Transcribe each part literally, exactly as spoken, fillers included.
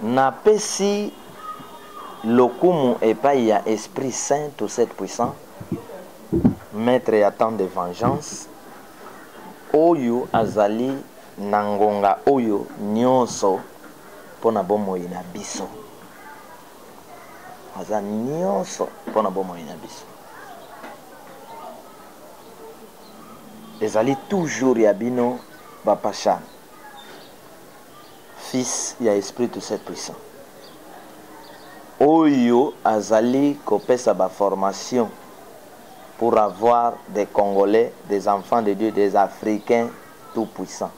na pesi lokumu epai ya Esprit Saint tout cette puissant maître ya temps de vengeance oyo azali na ngonga oyo nyonso pona bomoi na biso aza nyonso pona bomoi na biso ezali toujours ya bino Papa Charles fils ya Esprit tout cette puissant oyo azali kopesa ba formation pour avoir des Congolais, des enfants de Dieu, des Africains tout puissants.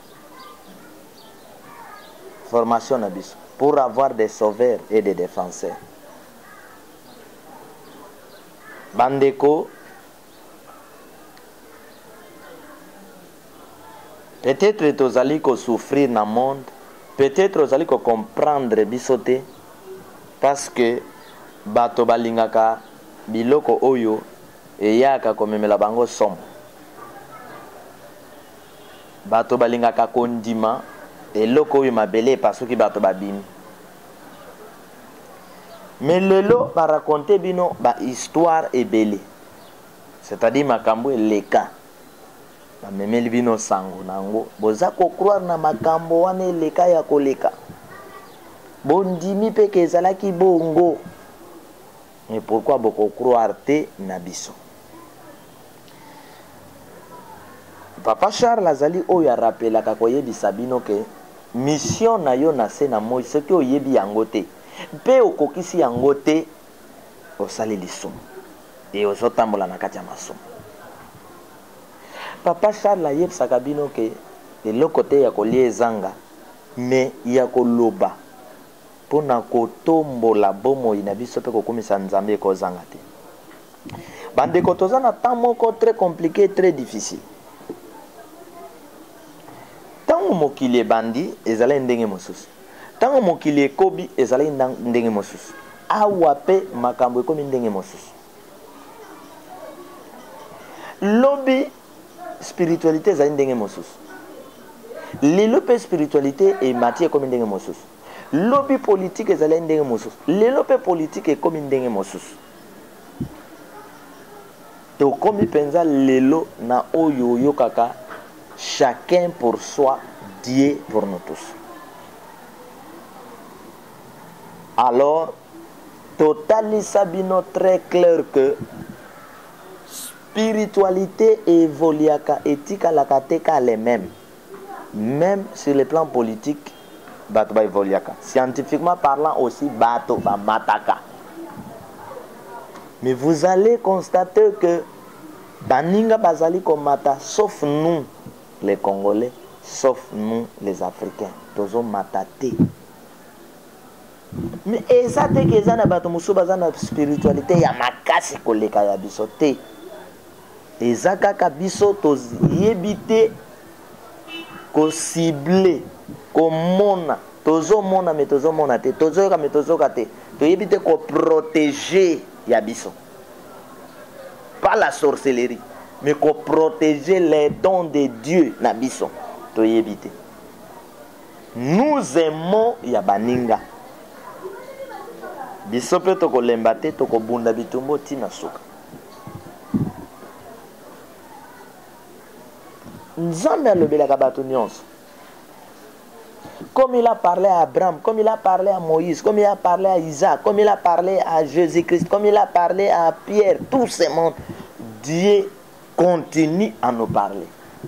Formation n'abus pour avoir des sauveurs et des défenseurs. Bandeko, peut-être que allez souffrir dans le monde, peut-être que allez comprendre bisoté parce que bato balingaka biloko oyo eyaka komemela bango somo bato balingaka kondima eloko oyo mabele pasuki bato babimi mais lelo ba raconter bino ba histoire ebele c'est-à-dire makambo eleka bamemeli bino sango nango boza ko croire na makambo wana eleka ya koleka bondimi pe kezalaki bongo mais pourquoi boko croire te na biso Papa Charles azali oyo arapelaka koyebisa bino ke mission na yo na se na moi soki oyebi yango te mpe okokisi yango te osali lisumu e ozotambola na kati ya masumu Papa Charles ayebisaka bino ke eloko te ya kolia ezanga me ya koloba mpona kotombola bomoi na biso mpe kokumisa nzambe ekozanga te bandeko toza na temps moko très compliqué très difficile ntango mokili ebandi ezalaki ndenge mosusu ntango mokili ekobi ezalaki ndenge mosusu awa mpe makambo ekomi ndenge mosusu lobi spiritualité ezali ndenge mosusu lelo mpe spiritualité emati ekomi ndenge mosusu lobi politique ezali ndenge mosusu lelo mpe politique ekomi ndenge mosusu tokomi mpenza lelo na oyo oyokaka chacun pour soi, Dieu pour nous tous. Alors, Total Sabino très clair que spiritualité et voliaka éthique à la kateka les mêmes. Même sur le plan politique, bato ba voliaka. Scientifiquement parlant aussi, bato ba mataka. Mais vous allez constater que baninga bazali komata, sauf nous, les Congolais, sauf nous, les Africains. Tozo matate. Mais ça te que ça na bato musu bazana spiritualité ya makasi koleka ya biso te. Eza kaka biso tozi yebite ko ciblé ko mona tozo mona mais tozo mona te tozo ka mais tozo ka te to yebite ko protéger ya biso. Pas la sorcellerie, mais qu'on protéger les dons de Dieu na biso to yebite. Nous aimons ya baninga. Biso pe to ko lembate to ko bunda bitumbo tina suka. Nzambe alobelaka bato nyonso. Comme il a parlé à Abraham, comme il a parlé à Moïse, comme il a parlé à Isaac, comme il a parlé à Jésus-Christ, comme il a parlé à Pierre, tous ces mondes, Dieu continue à nous parler.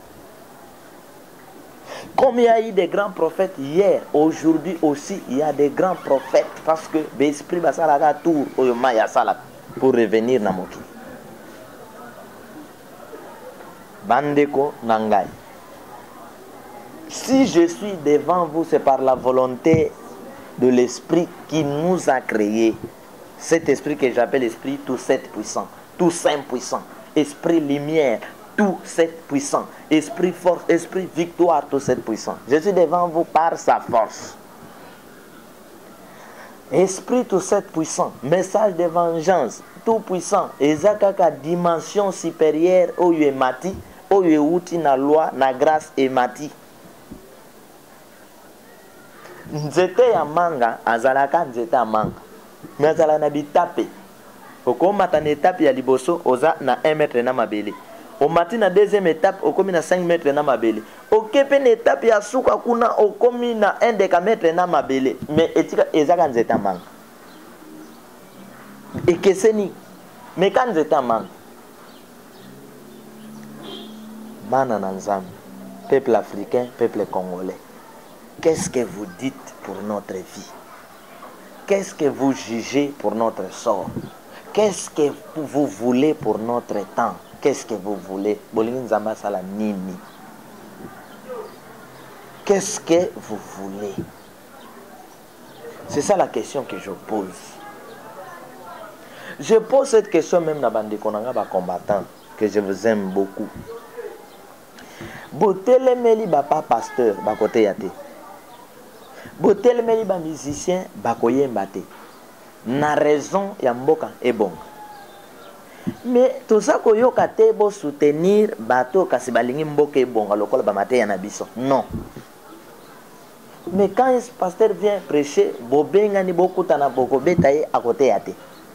Comme il y a eu des grands prophètes hier, aujourd'hui aussi, il y a des grands prophètes parce que l'esprit va s'arrêter tour pour revenir dans mon Bandeko Nangai. Si je suis devant vous, c'est par la volonté de l'esprit qui nous a créés. Cet esprit que j'appelle l'esprit tout sept puissant, tout saint puissant, esprit lumière, tout sept puissant, esprit force, esprit victoire, tout sept puissant. Je suis devant vous par sa force. Esprit tout sept puissant, message de vengeance, tout puissant, ezakaka dimension supérieure au mati, au outi na loi, na grâce et mati. nzete ya manga azalaka nzete ya manga mais azala na bitape okomata na étape ya liboso oza na un mètre na mabele omati na deuxième étape okomi na cinq mètres na mabele okepe na étape ya suka kuna okomi na un décamètre na mabele mais etika ezaka nzete ya manga ekeseni mais ka nzete ya manga bana na nzambe peuple africain peuple congolais qu'est-ce que vous dites pour notre vie? Qu'est-ce que vous jugez pour notre sort? Qu'est-ce que vous voulez pour notre temps? Qu'est-ce que vous voulez? Qu'est-ce que vous voulez? C'est ça la question que je pose. Je pose cette question même dans bande konanga ba combattant que je vous aime beaucoup. Botele meli ba pas pasteur ba côté yate. Botele meli ba musicien ba koyemba te. Na raison ya mboka e bon. Mais tout ça koyoka te bo soutenir bato kasi balingi mboka e bon lokola ba mate ya na biso. Non. Mais quand un pasteur vient prêcher, bobenga ni bokuta na boko betaye à côté yate.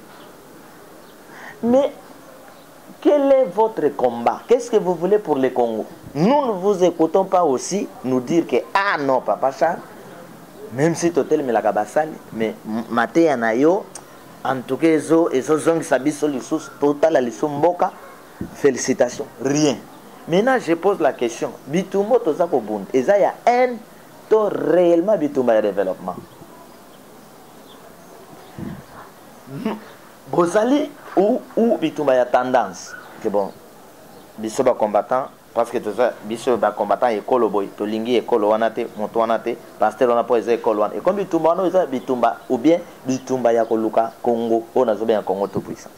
Mais quel est votre combat? Qu'est-ce que vous voulez pour le Congo? Nous ne vous écoutons pas aussi nous dire que ah non papa Charles, même si totel me la kabasali, mais maté anayo en tout cas ezo ezo zong sabiso lisus total la lisumboka. Félicitations, rien. Maintenant je pose la question, bitumbo toza ko bund, eza ya un to réellement bitumba ya développement. Bozali ou ou bitumba ya tendance que bon biso ba combattant parce que tout ça biso ba combattant école boy to lingi école wana te moto wana te pasteur on a pas école wana et comme bitumba no eza bitumba ou bien bitumba ya koluka Congo on a zobe en Congo tout puissant,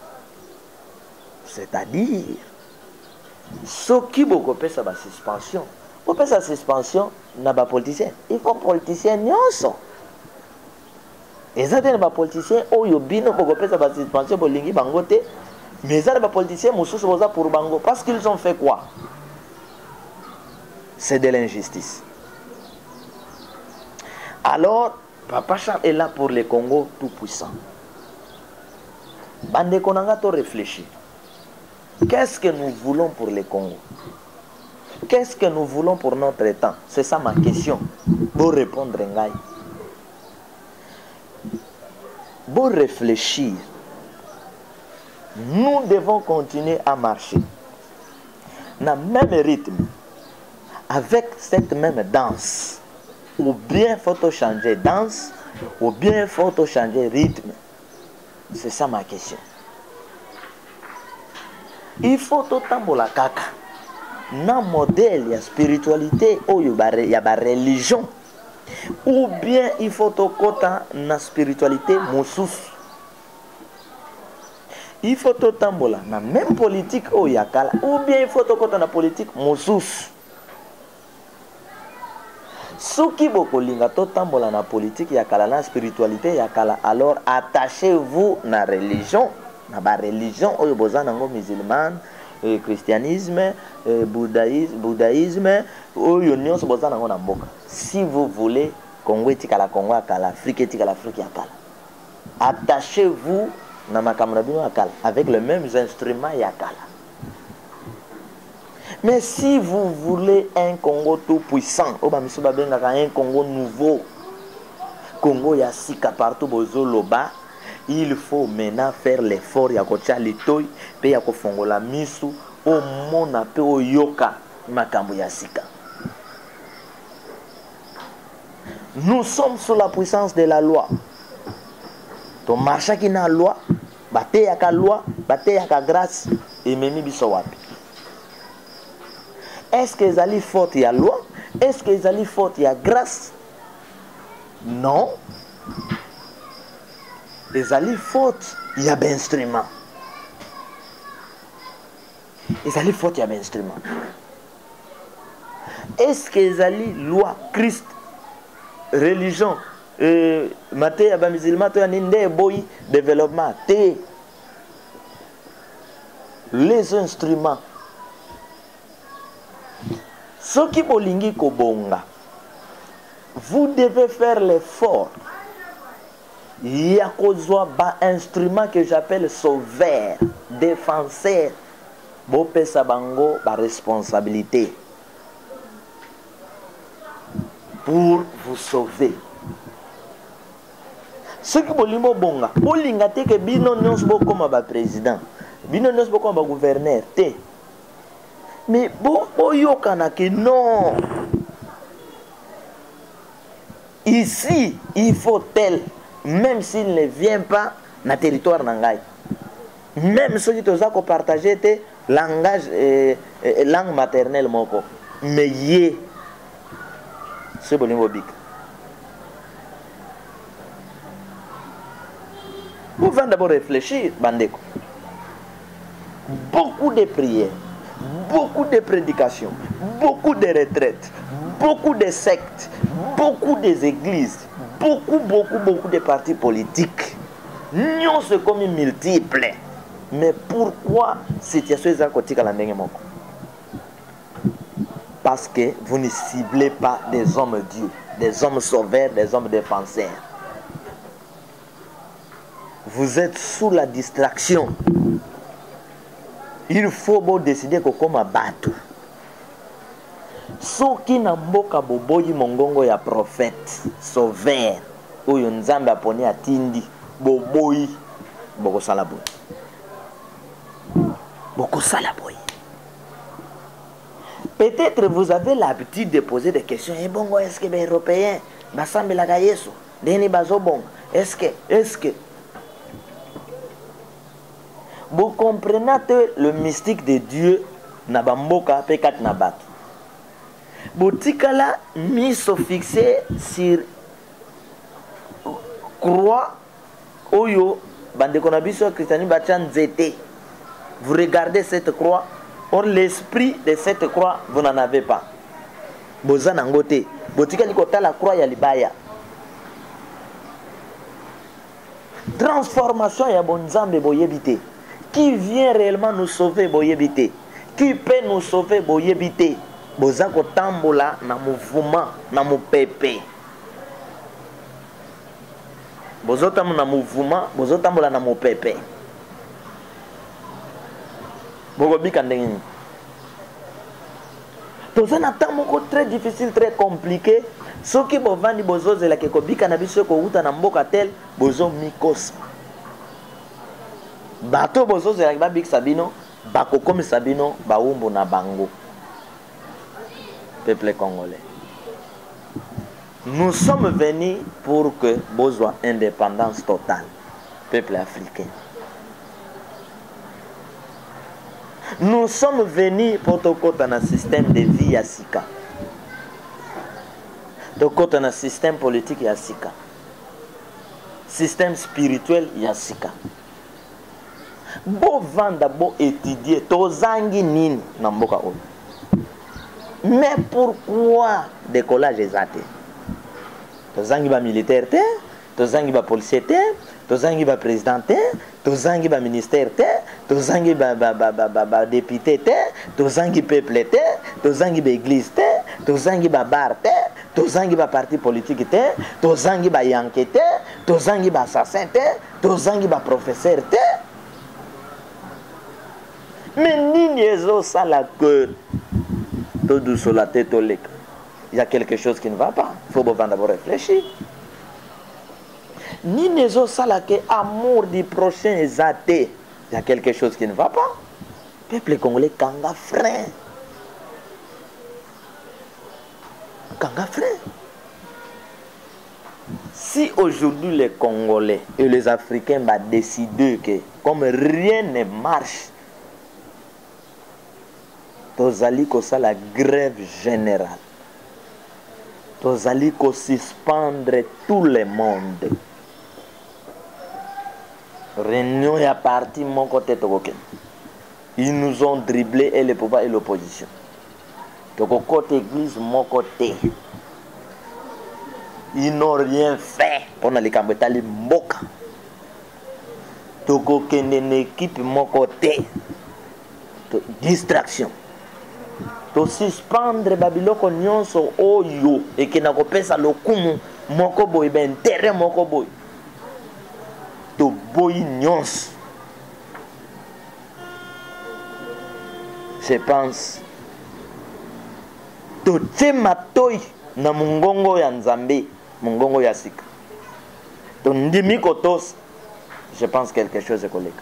c'est-à-dire ce qui beaucoup pesa ba suspension pour pesa suspension na ba politicien il faut politicien nyonso. Et ça, les politiciens, oh, yo bino pour que ça va suspension pour lingi bangote, mais ça, les politiciens, moussous pour bango, parce qu'ils ont fait quoi? C'est de l'injustice. Alors, Papa Charles est là pour le Congo tout puissant. Bande Konanga to réfléchir. Qu'est-ce que nous voulons pour le Congo? Qu'est-ce que nous voulons pour notre temps? C'est ça ma question. Pour répondre, Ngaï. Pour réfléchir, nous devons continuer à marcher dans le même rythme, avec cette même danse. Ou bien il faut changer danse, ou bien il faut changer rythme. C'est ça ma question. Il faut tout tambola kaka. Dans le modèle, il y a spiritualité, ou il y a la religion. Ou bien il faut to kota na spiritualité moussous. Il faut to tambola na même politique o yakala. Ou bien il faut to kota na politique moussous. Soki boko linga to tambola na politique yakala na spiritualité yakala, alors attachez-vous na religion, na ba religion o yoboza nango musulmane, eh, christianisme, eh, bouddhisme, bouddhisme o yonion so boza nango na mboka. Si vous voulez Congo etikala Congo akala, Afrique etikala Afrique akala. Attachez-vous na makamrabino akala avec les mêmes instruments yakala. Mais si vous voulez un Congo tout puissant, un Congo nouveau, Congo yasika partout bozo loba, il faut maintenant faire l'effort ya kocha litoy pe ya kofongola misu o mona pe o yoka makambo yasika. Nous sommes sous la puissance de la loi. Ton marché qui n'a loi, bate yaka loi, bate yaka grâce, et memi biso wapi. Est-ce que zali faute ya loi? Est-ce que zali faute ya grâce? Non. Zali faute ya ben instrument. Zali faute ya ben instrument. Est-ce que zali loi Christ religion euh, maté ya ba musulman to ya ninde boy développement té les instruments soki bolingi kobonga vous devez faire l'effort. Il y a un instrument que j'appelle sauveur, défenseur. Bopé Sabango, la responsabilité pour vous sauver. Ce qui est bon, bonga, bolinga te que bino nyos bo comme ba président, bino nyos bo comme ba gouverneur te. Mais bo boyo kana que non. Ici, il faut tel, même s'il ne vient pas na territoire nangai. Même ceux qui ont partagé te langage et, et langue maternelle moko. Mais yé, c'est bon niveau big. Vous devez d'abord réfléchir, Bandeko. Beaucoup de prières, beaucoup de prédications, beaucoup de retraites, beaucoup de sectes, beaucoup d'églises, beaucoup, beaucoup, beaucoup de partis politiques. Nous sommes comme multiples. Mais pourquoi cette situation est à côté de la même? Parce que vous ne ciblez pas des hommes dieux, des hommes sauveurs, des hommes défenseurs. Vous êtes sous la distraction. Il faut bon décider que comme un bateau. Ce qui n'a pas boboyi mongongo ya prophète, sauveur, ou yonzambe aponi atindi, boboyi, boko salaboy. Boko salaboy. Peut-être vous avez l'habitude de poser des questions. Eh bon, est-ce que les Européens, basambe la gayeso, deni bazobon, est-ce que, est-ce que, vous comprenez que le mystique de Dieu n'a pas mboka pekat nabat. Botikala mis fixé sur croix oyo bande konabiso christianisme bachan zete. Vous regardez cette croix, or l'esprit de cette croix vous n'en avez pas. Bozan angote, botikali kota la croix ya libaya. Transformation ya bonzambe boyebite. Qui vient réellement nous sauver, boyebite? Qui peut nous sauver, boyebite? Bozako tambola na mouvement, na mopepe. Bozotam na mouvement, bozotambola na mopepe. Bogobika ndengini. Toza na tamoko très difficile, très compliqué. Soki bovandi bozoze la kekobika na biso ko uta na mboka tel, bozo mikosa. Bato bozo zela ba big sabino bako comme sabino ba umbu na bango. Peuple congolais, nous sommes venus pour que besoin indépendance totale. Peuple africain, nous sommes venus pour te côté un système de vie yasika, te côté un système politique yasika, système spirituel yasika. Bo vanda bo étudier tozangi nini na mboka oyo. Mais pourquoi décollage exact? Tozangi ba militaire te, tozangi ba policier te, tozangi ba président te, tozangi ba ministère te, tozangi ba ba ba ba, ba, ba député te, tozangi peuple te, tozangi ba église te, tozangi ba bar te, tozangi ba parti politique te, tozangi ba yanke te, tozangi ba assassin te, tozangi ba professeur te. Mais nini ezo sala que tout douce la tête au lec. Il y a quelque chose qui ne va pas. Il faut d'abord réfléchir. Nini ezo sala que amour du prochain est athée. Il y a quelque chose qui ne va pas. Peuple congolais kanga frein. Kanga frein. Si aujourd'hui les Congolais et les Africains vont décider que comme rien ne marche, tozali kosa la grève générale, tozali ko suspendre tout le monde. Réunion ya parti mon côté tokoken. Ils nous ont dribblé et le pouvoir et l'opposition. Toko côté église mon côté. Ils n'ont rien fait pour les kambetali mboka. Toko kende une équipe mon côté. Distraction. to suspendre babiloko nyonso oyo ekena kopesa lokumu moko boy ben intérêt moko boy to boy nyonso. Je pense to tema toy na mungongo ya Nzambe, mungongo ya sika to ndimi kotos. Je pense quelque chose de collègue.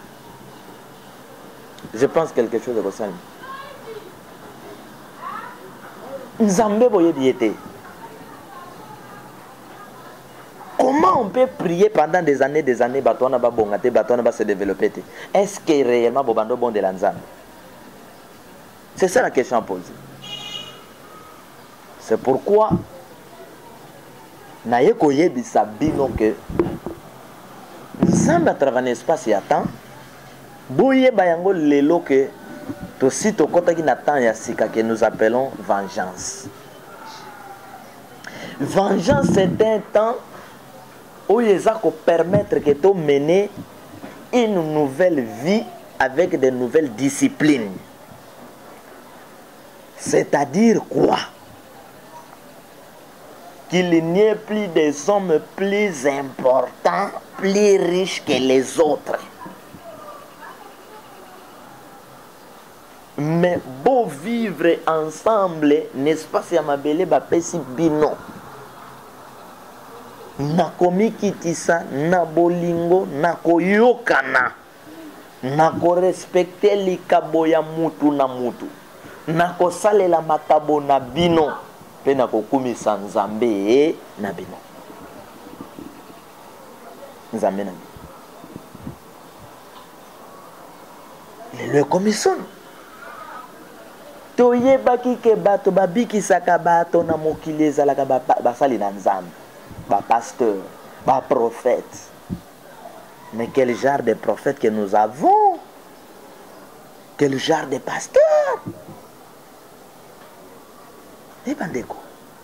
Je pense quelque chose de ça. Nzambe boye biete. Comment on peut prier pendant des années, des années, batona ba bongate, batona ba se développer? Est-ce que réellement bobando bon de la Nzambe? C'est ça la question à poser. C'est pourquoi naye koyebisa bino que Nzambe à travers l'espace et temps boye bayango lelo que to si to kota ki na temps ya sika que nous appelons vengeance. Vengeance c'est un temps où il a permettre que tu mener une nouvelle vie avec de nouvelles disciplines. C'est-à-dire quoi? Qu'il n'y ait plus des hommes plus importants, plus riches que les autres. Mais beau vivre ensemble, n'est-ce pas, si amabele bapesi bino. Nakomi kitisa, na bolingo, nako yokana, nako respecte likabo ya mutu na mutu, nako salela makabo na bino, pe nako kumisa Nzambe na bino. Nzambe na bino. Le commission. Toye baki ke bato babiki saka bato na mokili ezalaka basali na Nzambe. Ba pasteur, ba prophète. Mais quel genre de prophète que nous avons? Quel genre de pasteur? Et bandeko.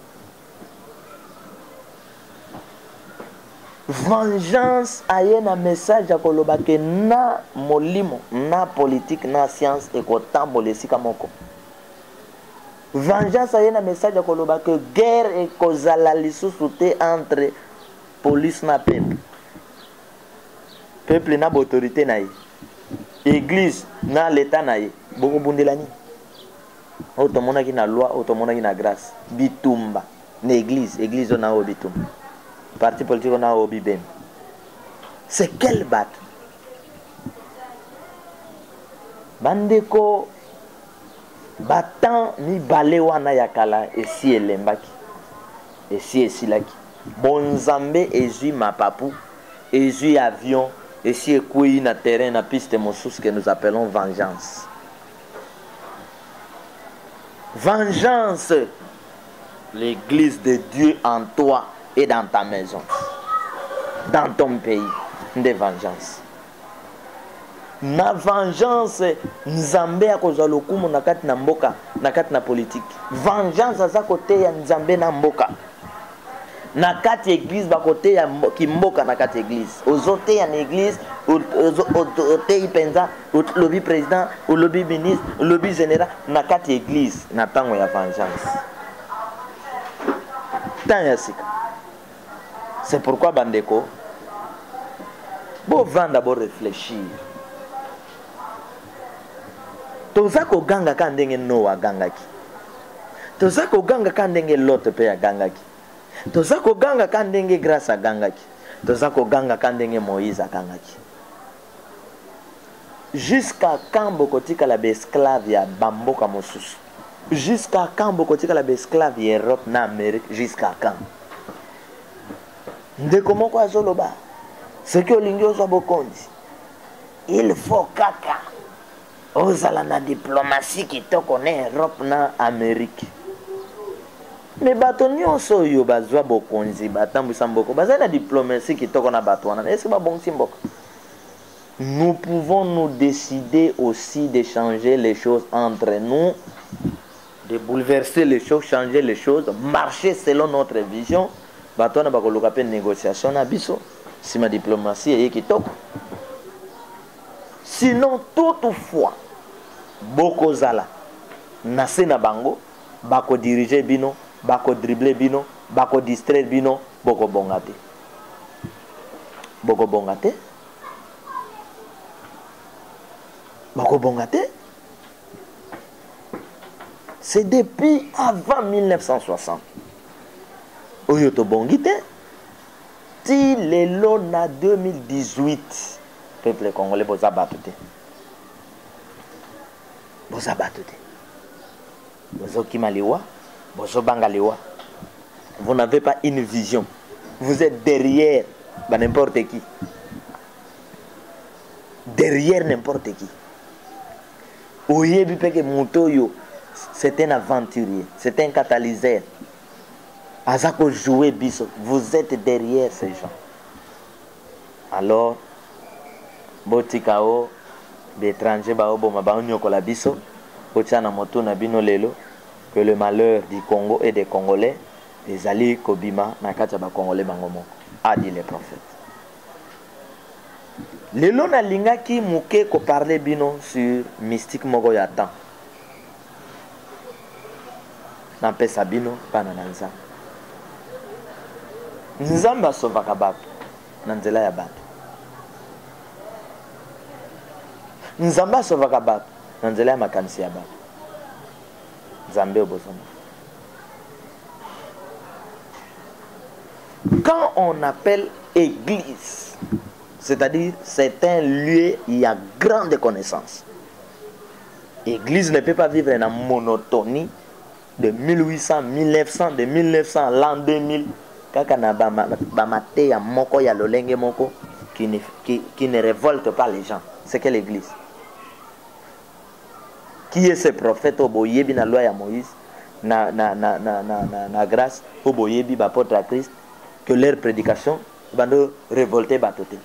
Vengeance ayena message à kolobake na molimo, na politique, na science et kotambo lesika moko. Vengeance ayena message à kolobake guerre et kozala lisusu te entre police na peuple. Peuple na autorité na ye. Église na l'état na ye. Boko bundelani. Otomona ki na loi, otomona ki na grâce. Bitumba. Na église, église na o bitumba. Parti politique on a obi ben. C'est quel bat? Bandeko batan mi bale wana yakala esi elembaki. Esi esilaki. Bonzambe ezui mapapu, ezui avion, esi ekui na terrain na piste mosus que nous appelons vengeance. Vengeance. L'église de Dieu en toi et dans ta maison, dans ton pays, de vengeance. Na vengeance, Nzambe a kozwa lokumu na kati na mboka, na kati na politique. Vengeance aza kote ya Nzambe na mboka. Na kati église ba kote ya kimboka na kati église. Ozote ya na église, ote ipenza, lobby président, lobby ministre, lobby général na kati église na tango ya vengeance. Tant ya sika. C'est pourquoi bandeko, bon vent d'abord réfléchir. Toza ko ganga kandenge Noa gangaki. Toza ko ganga kandenge Lot pe ya gangaki. Toza ko ganga kandenge Grâce a gangaki. Toza ko ganga kandenge Moïse a gangaki. Jusqu'à quand bokotika la esclave ya bamboka mosusu. Jusqu'à quand bokotika la esclave ya Europe na Amérique, jusqu'à quand? Ndeko moko azoloba ce que olingi ozwa bokonzi il faut kaka ozala na diplomatie kitoko na Europe na Amérique. Mais bato nyonso oyo bazwa bokonzi batambwisa mboko bazali na diplomatie kitoko na bato wana est-ce que babongisi mboka? Nous pouvons nous décider aussi de changer les choses entre nous, de bouleverser les choses, changer les choses, marcher selon notre vision. Batona bakoluka pe négociation na biso si ma diplomatie est kitoko. Sinon toutefois boko zala na sena bango bako diriger bino, bako dribbler bino, bako distraire bino, boko bongate. Boko bongate. Boko bongate. C'est depuis avant mille neuf cent soixante. Oyo to bongite. Ti lelo na deux mille dix-huit. Peuple congolais boza batute. Boza batute. Bozo kimaliwa, bozo bangaliwa. Vous n'avez pas une vision. Vous êtes derrière bah, n'importe qui. Derrière n'importe qui. Oyebi peke mutoyo, c'est un aventurier, c'est un catalyseur. Azako jouer biso, vous êtes derrière ces gens. Alors, botikao, d'étrangers bao boma bao nyokola biso, otiana moto na bino lelo, que le malheur du Congo et des Congolais, les alliés Kobima, nakata ba Congolais bangomo, a dit le prophète. Lelo na linga ki muke ko parler bino sur mystique moko ya temps. Na pesa bino pana na nzambe. Nzambe asovaka bato na nzela ya bato. Nzambe asovaka bato na nzela ya makanisi ya bato. Nzambe obosoma. Quand on appelle église, c'est-à-dire c'est un lieu où il y a grande connaissance. L'église ne peut pas vivre dans la monotonie de mille huit cents, mille neuf cents, de mille neuf cents à l'an deux mille. Kaka na bamate ya moko ya lolenge moko qui ne, qui, qui ne révolte pas les gens. C'est que l'église. Qui est ce prophète oboyebi na loi ya Moïse, na, na, na, na, na, na, na grâce, oboyebi bapôtre à Christ, que leur prédication va nous révolter batoté.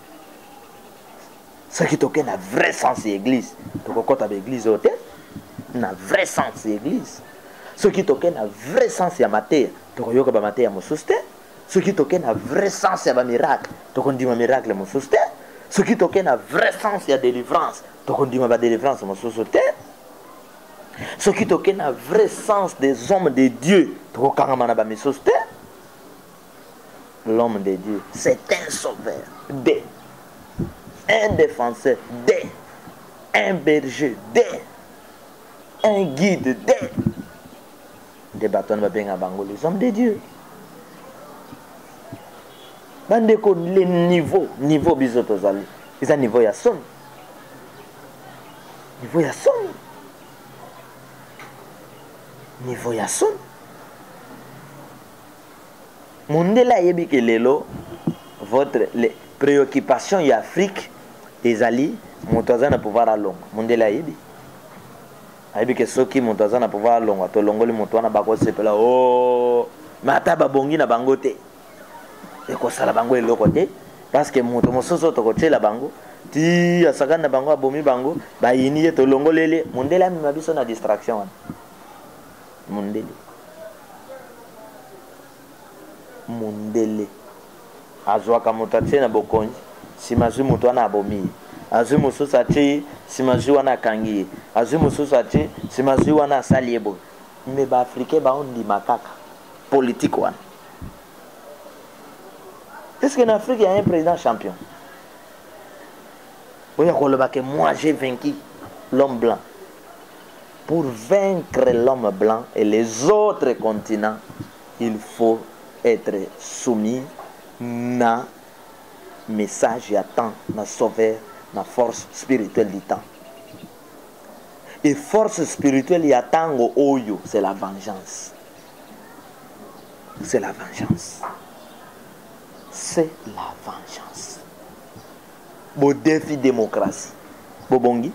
Ce qui toque na vrai sens l'église. Donc quand tu l'église au tête, na vrai sens l'église. Ce qui toque na vrai sens ya matière. Donc yoka ba matière mo soste. Ce qui toque na vrai sens ya ba miracle. Donc on dit ma miracle mo soste. Ce qui toque na vrai sens ya délivrance. Donc on dit ma délivrance mo soste. Ce qui toque na vrai sens des hommes de Dieu. Donc quand on a ba me soste. L'homme de Dieu, c'est un sauveur, des, un défenseur, des, un berger, des, un guide, des. Des bâtons de bien à Bango, les hommes de Dieu. Bandeko, les niveaux, niveau bisotozali, ils ont niveau ya son. Niveau ya son. Niveau ya son. Mondela yebi ke lelo votre les préoccupations y Afrique des alliés montoza na pouvoir à long mondela yebi ayebi ke soki montoza na pouvoir à long to longoli moto na bako sepela oh mata babongi na bango te e ko sala bango eloko te parce que moto mososo to ko tela bango ti asaka na bango abomi bango ba yini to longolele mondela mi mabiso na distraction wana mondele Mundele azwaka moto atie na bokonzi simazwi moto wana abomi azwi mosusu atie simazwi wana akangi azwi mosusu atie simazwi wana asali ye boye me baafrikain baondima kaka politique wana. Est-ce qu'en Afrique il y a un président champion? Oui, que moi j'ai vaincu l'homme blanc. Pour vaincre l'homme blanc et les autres continents, il faut être soumis na message et temps, na sauveur, na force spirituelle du temps. Et force spirituelle y attend au oyo, c'est la vengeance. C'est la vengeance. C'est la vengeance. Bo défi démocratie. Bo bongi.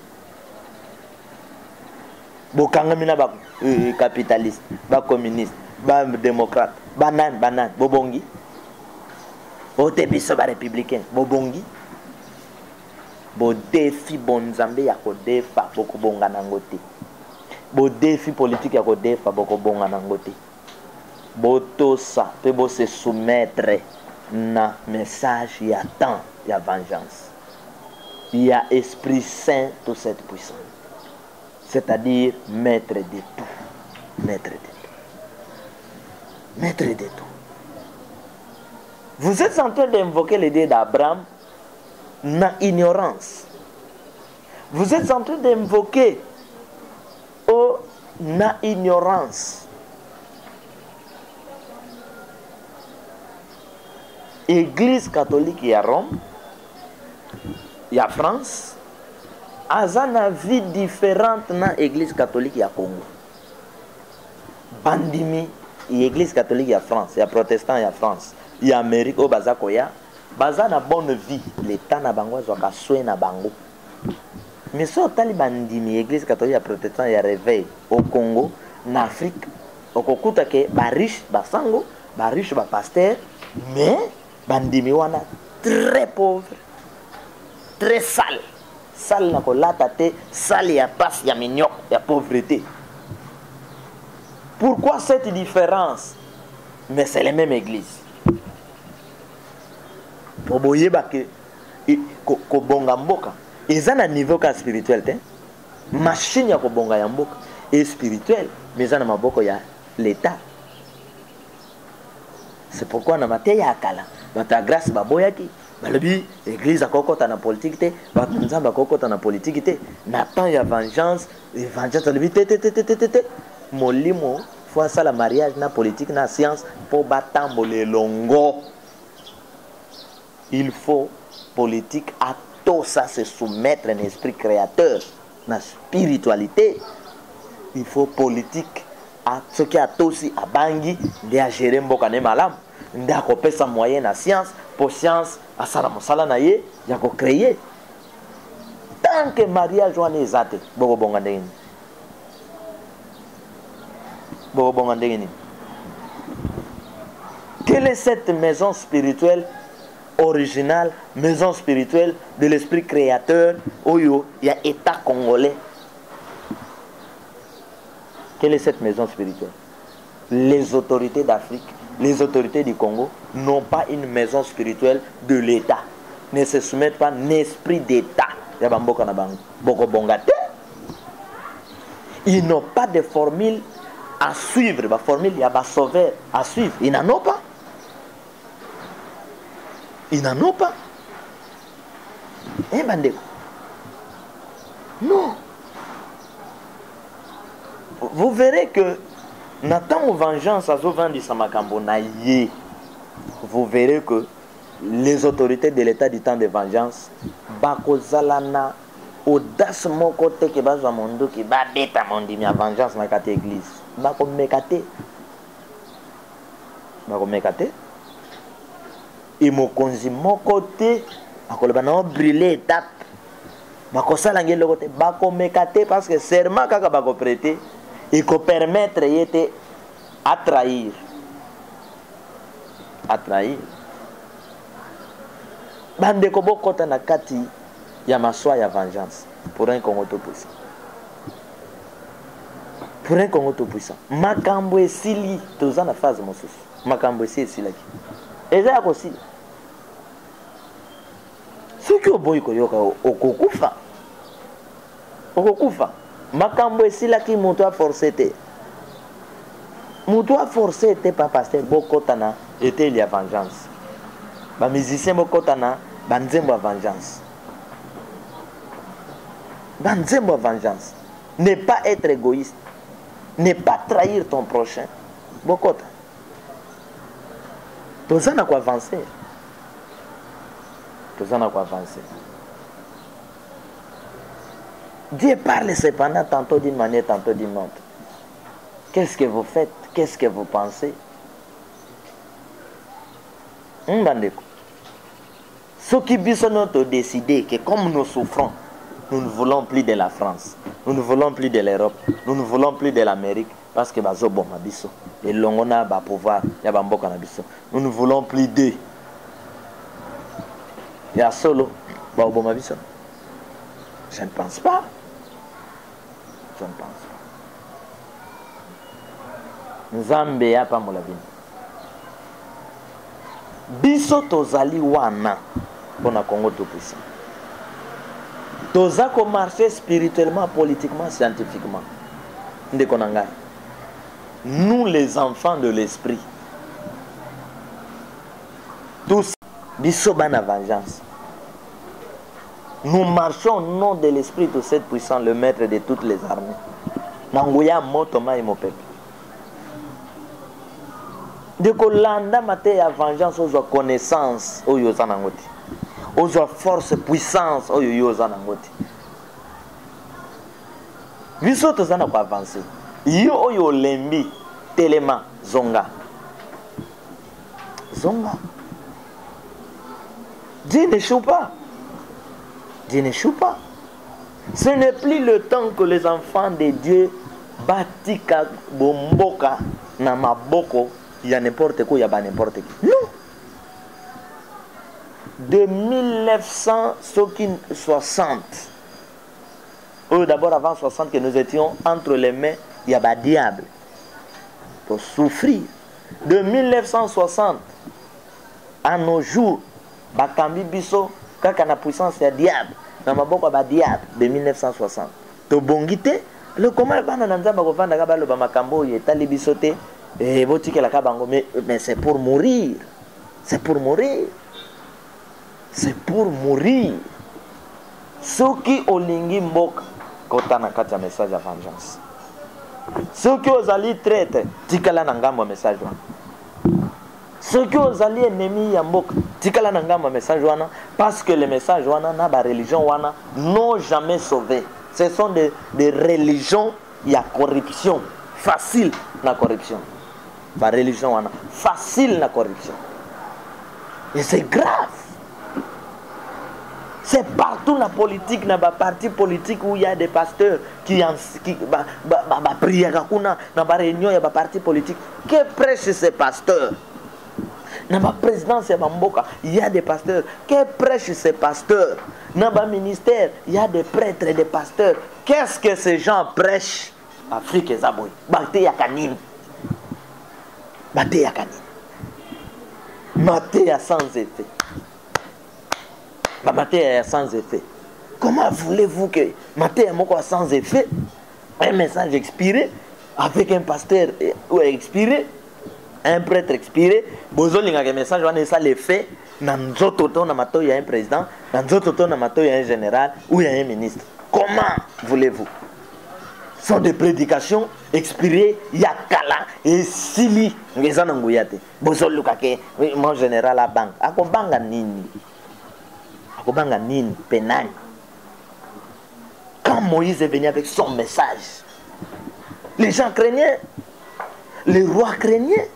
Bo kangamina ba euh, capitaliste, ba communiste, ba démocrate, banan banan, bo bongi. Bo tebiso ba républicain, bo bongi. Bo défi bonzambe ya ko defa boko bonga nangote. Bo défi politique ya ko defa boko bonga nangote. Bo tosa pe bo se soumettre na message ya temps ya vengeance. Il y a Esprit Saint toute cette puissance. C'est-à-dire maître de tout. maître de tout. Maître de tout. Vous êtes en train d'invoquer l'idée d'Abraham na ignorance. Vous êtes en train d'invoquer oh, na ignorance. Église catholique, il y a Rome, il y a France. Aza na vie différente na église catholique, il y a Congo. Bandimi, il y a église catholique, il y a France. Il y a protestant, il y a France. Il y a Amérique, au Bazakoya. Baza na bonne vie. L'État na bango, zoka soe na bango. Mais si on tali bandimi, église catholique, il y a protestant, il y a réveil. Au Congo, en Afrique, au Kokuta ke, ba riche, ba sango, ba riche, ba pasteur. Mais, bandimi wana, très pauvre. Très sale. Sale na kolata te, sale ya passe, ya mignok, ya pauvreté. Pourquoi cette différence? Mais c'est les mêmes églises. Oboye bake ko bonga mboka. Eza na niveau ka spirituel te. Machine ya ko bonga ya mboka est spirituel, mais eza na maboko ya l'État. C'est pourquoi na mateya akala, bata grâce baboyaki. Balobi église akokota na politique te, bato nzamba akokota na politique te. Na temps ya vengeance, vengeance balobi te te te te te te. Molimo faut ça la mariage na politique na science pour batambole longo. Il faut politique à tout ça se soumettre à un esprit créateur, na spiritualité. Il faut politique à ce qui a tout aussi à bangi de à gérer mboka ne malam, de à couper sa moyenne à science pour science à salamosala na ye ya ko créer. Tant que mariage on est zate, bobo bonga ndeni. Bobo bonga ndeni. Quelle est cette maison spirituelle originale, maison spirituelle de l'esprit créateur? Oyo, il y a État congolais. Quelle est cette maison spirituelle? Les autorités d'Afrique, les autorités du Congo n'ont pas une maison spirituelle de l'État. Ne se soumettent pas à un esprit d'État. Ils n'ont pas de formule à suivre. La formule, il y a un sauveur à suivre. Ils n'en ont pas. Ils n'en ont pas. Hein, Bandeko? Non. Vous verrez que Nathan ou vengeance à Zovandi Samakambo naïe. Vous verrez que les autorités de l'état du temps de vengeance, Bakozalana, audace mon côté qui va à mon dos qui va bêta mon dit ma vengeance na kate église. Bako mekate. Bako mekate. Et mon konzi mon côté, akoloba na brûler étape. Bako salangé le côté, bako mekate parce que serment kaka bako prêter. Il faut permettre yete à trahir. À trahir. Bande kobo kota na kati ya maswa ya vengeance. Pour un Congo tout puissant. Pour un Congo tout puissant. Makambo esili. Toza na phase mosusu. Makambo esili esili. Eza ya kosi. Soki oboyi koyoka okokufa. Okokufa. Makambo esila ki mutu a forcé te. Mutu a forcé te pa pasteur bokotana était il y a vengeance. Ba musicien bokotana banzembo vengeance. Banzembo vengeance. Ne pas être égoïste. Ne pas trahir ton prochain. Bokota. Toza na quoi avancer. Toza na quoi avancer. Dieu parle cependant tantôt d'une manière, tantôt d'une autre. Qu'est-ce que vous faites? Qu'est-ce que vous pensez? Mbandeko. Ce qui biso notre décider que comme nous souffrons, nous ne voulons plus de la France, nous ne voulons plus de l'Europe, nous ne voulons plus de l'Amérique parce que bazo bon mabiso et longona ba pouvoir ya ba mboka na biso. Nous ne voulons plus d'eux. Ya solo ba bon mabiso. Je ne pense pas. Je ne pense pas. Nzambe ya pa molabini. Biso tozali wana pour na Congo tout puissant. Toza ko marcher spirituellement, politiquement, scientifiquement. Nde konanga. nous les enfants de l'esprit, tous, biso bana vengeance. Nous marchons au nom de l'esprit de cette puissance, le maître de toutes les armées. Nangoya motoma et mon peuple. De kolanda mate ya vengeance aux connaissances au yozanangoti. Aux forces puissance au yozanangoti. Biso tozana ko avancer. Yo oyo lembi telema zonga. Zonga. Dieu n'échoue pas. Dieu n'échoue pas. Ce n'est plus le temps que les enfants de Dieu batika bomboka na maboko il y a n'importe quoi, il y a pas n'importe qui. Non. De mille neuf cent soixante. Oh, d'abord avant soixante que nous étions entre les mains, il y a pas diable. Pour souffrir. De mille neuf cent soixante à nos jours, bakambi biso kaka na puissance ya diable. Na maboko ba diable de mille neuf cent soixante. To bongité, le comment bana na nzamba ko vanda ka balo ba makambo yetali biso te. Et mais, mais c'est pour mourir. C'est pour mourir. C'est pour mourir. Ceux qui ont lingi mbok, kota na kati ya message à vengeance. Ceux qui ont ali traite, tikala na ngambo message wana. Ceux qui ont ali ennemi ya mbok, tikala na ngambo message wana, parce que les messages wana na ba religion wana n'ont jamais sauvé. Ce sont des, des religions, il y a corruption, facile la corruption. La religion wana facile la corruption. Et c'est grave. C'est partout la politique, dans les partis politiques où il y a des pasteurs qui qui ba ba ba prière kuna dans la réunion il y a des partis politiques que prêchent ces pasteurs. Dans la présidence ya Mboka, il y a des pasteurs que prêchent ces pasteurs. Dans le ministère, il y a des prêtres et des pasteurs. Qu'est-ce que ces gens prêchent? Afrique et Zaboui. Bakte yakanine. Maté à Canine. Maté à sans effet. Maté à sans effet. Comment voulez-vous que Maté à sans effet, un message expiré, avec un pasteur expiré, un prêtre expiré, besoin d'un message, on a ça l'effet, dans notre auto, il y a un président, dans notre auto, il y a un général ou il y a un ministre. Comment voulez-vous? Ce sont des prédications expirées, yakala et sili. Ngeza nanguyate. Bozo lukake, mon général à banque. Ako banga nini? Ako banga nini? Penani. Quand Moïse est venu avec son message, les gens craignaient. Les rois craignaient.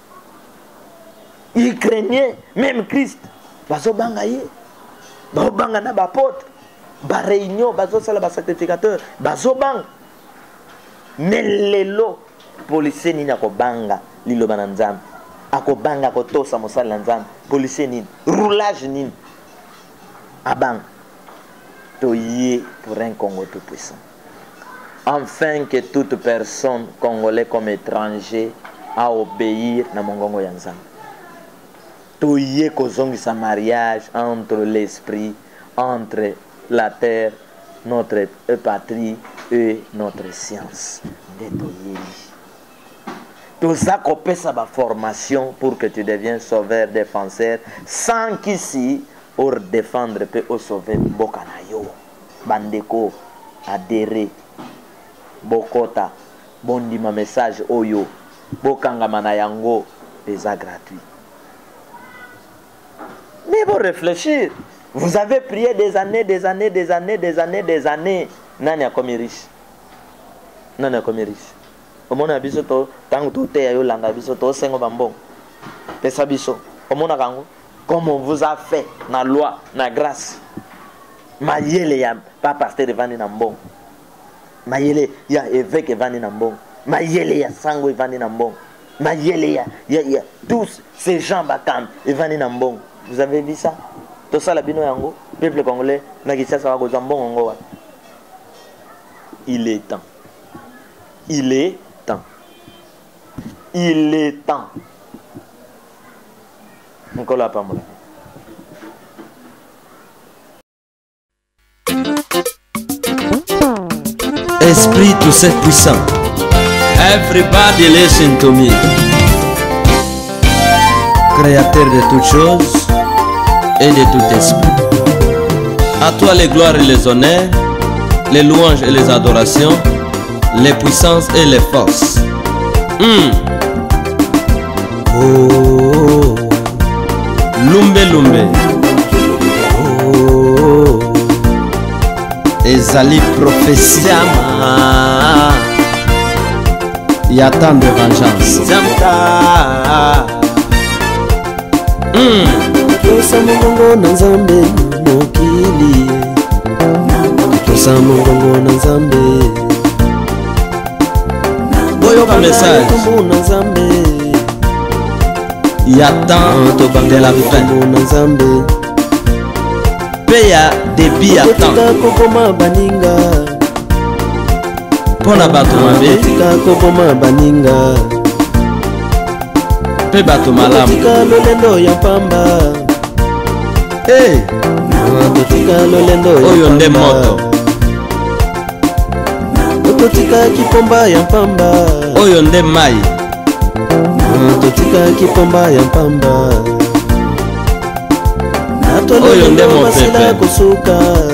Ils craignaient. Même Christ. Bazo banga ye. Bazo banga na bapote. Ba réunion, bazo sala ba sacrificateur. Bazo banga. Mais lelo policier ni nakobanga lilo bananzam akobanga kotosa mosala nzam policier ni roulage ni abang toyé pour un Congo tout puissant afin que toute personne congolais comme étranger a obéir na mongongo ya nzam toyé kozongisa mariage entre l'esprit entre la terre notre patrie et notre science. Tout ça qu'on sa formation pour que tu deviennes sauveur, défenseur, sans qu'ici, pour défendre, peut au sauver Bokanayo, Bandeko, adhérer, Bokota, Bondima message Oyo, Bokanga Manayango, déjà gratuit. Mais vous réfléchir. Vous avez prié des années, des années, des années, des années, des années. Nani a commis riche. Nani a commis riche. Au monde a biso to, tant tout est à langa biso to, sengo bambon. Pesa biso. Au monde a kango. Comme on vous a fait, na loi, na grâce. Mayele ya, pas pasteur evani nambon. Mayele ya évêque evani nambon. Mayele ya sango evani nambon. Mayele ya, ya, ya, tous ces gens bakam evani nambon. Vous avez vu ça? Tout ça, la bino yango, peuple congolais, il est temps. Il est temps. Il est temps. Encore là, pas moi. Esprit tout seul puissant, Everybody listen to me. Créateur de toutes choses et de tout esprit. À toi les gloires et les honneurs, les louanges et les adorations, les puissances et les forces. Mm. Oh, Lumbe Lumbe. Oh, ezali prophétie. Il y a tant de vengeance. Tosa mongongo na nzambe mokili. Tosa mongongo na nzambe. Boyoka message. Na nzambe. Il y a tant de la fin. Na nzambe. Pe ya débit à temps. Kokoma baninga. Pona bato mabe. Kokoma baninga. Pe bato malamu. Totika lolendo ya pamba. Hey. Totika lolendo ya pamba. Oyo nde moto. Totika kipomba ya pamba. Oyo nde mai. Totika kipomba ya pamba. Oyo nde mopepe. Kosuka.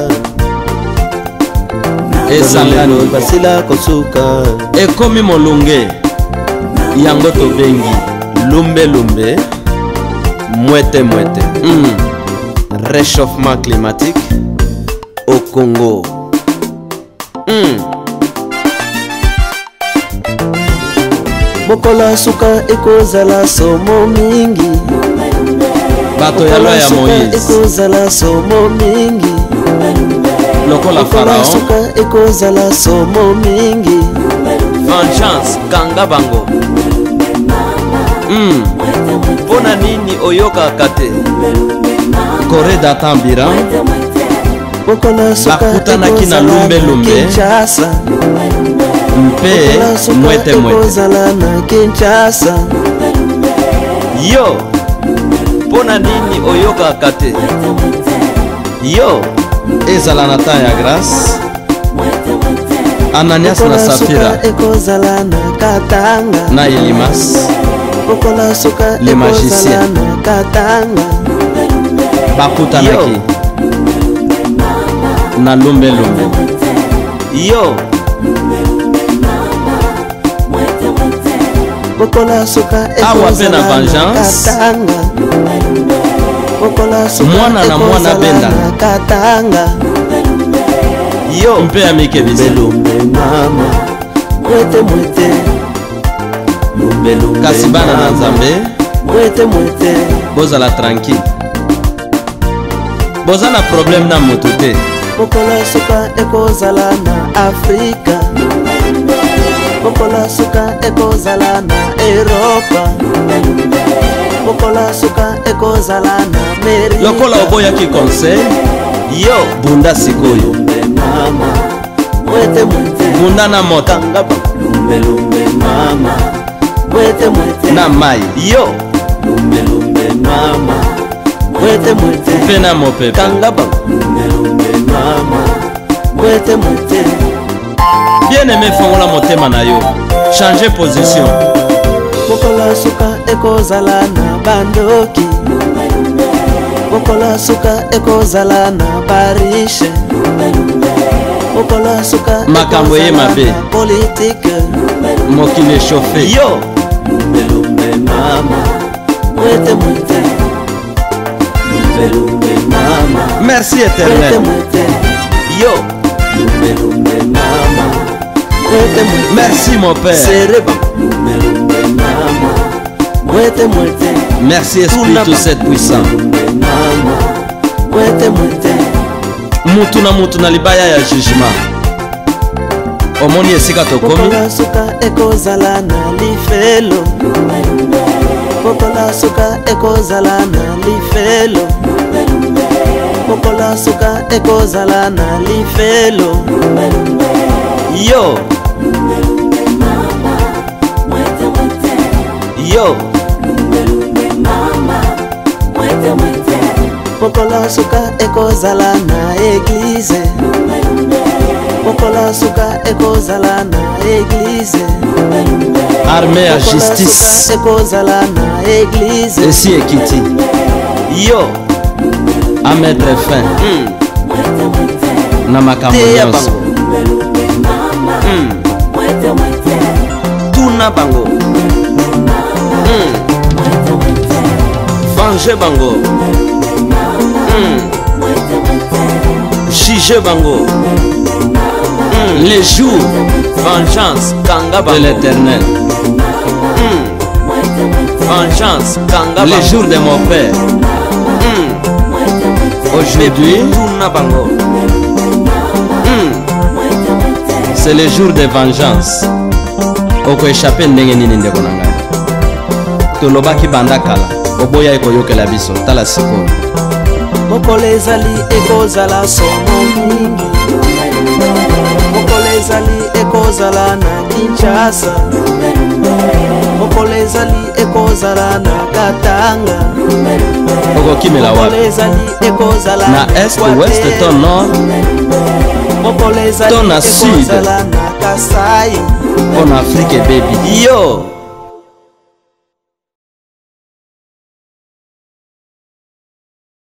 Esangani basila kosuka. Ekomi molunge. Yango tobengi Lumbe Lumbe. Mouette Mouette. Mm. Réchauffement climatique au Congo. Mm. Bokola suka ekozala somo mingi. Bato ya loi ya Moïse ekozala somo mingi. Lokola Pharaon suka ekozala somo mingi. Vengeance kanga bango. Mm. Pona nini oyoka kate Kore datambira Bokola suka bakutanaki na Lumbe Lumbe mpe Mouette Mouette na Kinshasa. Yo pona nini oyoka kate yo ezala na temps ya grâce. Ananias na Safira ekozala na Katanga na Elimas les magiciens bakutanaki na Lumbe Lumbe. Yo awa pe na vengeance mwana na mwana benda yo mpe ya mikebisi kasi bana na Nzambe bozala tranquille, boza na problème na moto te. Bokola suka ekozala na Afrika. Bokola suka ekozala na Europa. Bokola suka ekozala na Amerika. Lokola oboyaki conseil yo bunda sikoyo mama Mouette Mouette bunda na mota Lumbe Lumbe mama Mouette Mouette na mai yo Lumbe Lumbe mama Mouette Mouette mpe na mopepe kangaba Lumbe Lumbe mama Mouette Mouette. Bien aimé, fongola motema na yo, changer position. Bokola suka ekozala na bandoki. Bokola suka ekozala na barishe. Bokola suka makambo ye mabe politique. Mokili chauffé yo Lumbe Lumbe mama Mouette Mouette. Lumbe Lumbe mama. Merci éternel yo Lumbe Lumbe mama. Merci mon père. Merci Esprit tout cette puissant. Mutu na mutu na libaya ya jugement. Omoni esika tokomi. Suka ekozala na lifelo. Bokola suka ekozala na lifelo. Bokola suka ekozala na lifelo. Yo yo Bokola suka ekozala na église. Mokola suka ekozala na église. Armée à justice. Ekozala na église. Et si Ekiti. Yo. À mettre fin. Mm. Na makambo nyonso. Mm. Tuna bango. Mm. Venger bango. Mm. Juger bango. Mm. Les jours vengeance kanga bango De l'Éternel. Mm. Vengeance kanga bango. Les jours de mon Père. Mm. Aujourd'hui, Tuna bango. Mm. c'est le jour de vengeance. Oko échappé ndenge nini ndeko na ngai. Tolobaki banda kala. Oboya ekoyokela biso. Tala sikoyo. Mokolo ezali ekozala somo mingi. Mokolo ezali ekozala na Kinshasa. Mokolo ezali ekozala na Katanga. Okokimela Mokolo wapi? ezali ekozala Na est, ouest, ton nord, Mokolo ezali ton na sud. ekozala na Kasai. en Afrique baby. Yo.